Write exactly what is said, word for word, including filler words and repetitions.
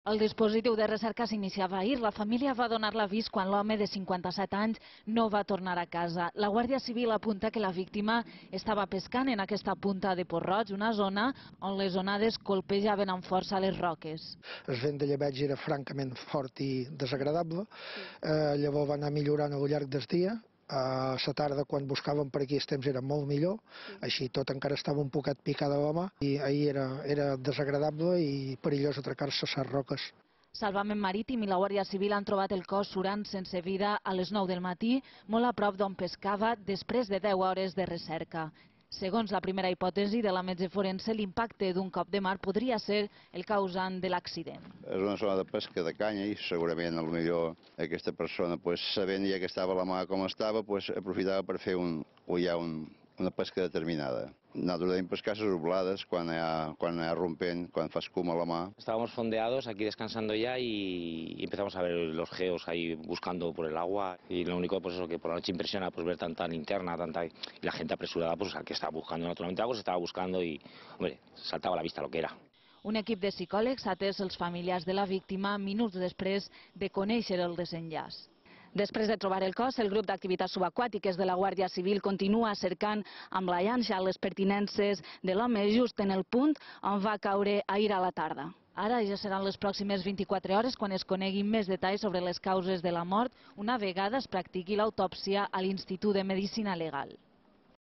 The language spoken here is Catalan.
El dispositiu de recerca s'iniciava ahir. La família va donar l'avís quan l'home de cinquanta-set anys no va tornar a casa. La Guàrdia Civil apunta que la víctima estava pescant en aquesta punta de Port-roig, una zona on les onades colpejaven amb força les roques. El vent de llebeig era francament fort i desagradable. Eh, llavors va anar millorant al llarg del dia. A la tarda, quan buscàvem per aquí, el temps era molt millor, així tot encara estava un poquet picada a la mà i ahir era, era desagradable i perillós atracar-se a les roques. Salvament Marítim i la Guàrdia Civil han trobat el cos surant sense vida a les nou del matí, molt a prop d'on pescava després de deu hores de recerca. Segons la primera hipòtesi de la metge forense, l'impacte d'un cop de mar podria ser el causant de l'accident. És una zona de pesca de canya i segurament potser aquesta persona, pues, sabent ja que estava la mà com estava, pues, aprofitava per fer un, o ja un, una pesca determinada. Nosaltres hem pescat les oblades quan hi ha, quan hi ha rompent, quan fa escuma a la mà. Estábamos fondeados aquí descansando ya y empezamos a ver los geos ahí buscando por el agua y lo único pues eso que por la noche impresiona pues ver tanta linterna, tanta y la gente apresurada pues al que estaba buscando naturalmente algo se estaba buscando y hombre, saltaba a la vista lo que era. Un equip de psicòlegs ha atès els familiars de la víctima minuts després de conèixer el desenllaç. Després de trobar el cos, el grup d'activitats subaquàtiques de la Guàrdia Civil continua cercant amb la llanxa les pertinences de l'home just en el punt on va caure ahir a la tarda. Ara ja seran les pròximes vint-i-quatre hores quan es coneguin més detalls sobre les causes de la mort una vegada es practiqui l'autòpsia a l'Institut de Medicina Legal.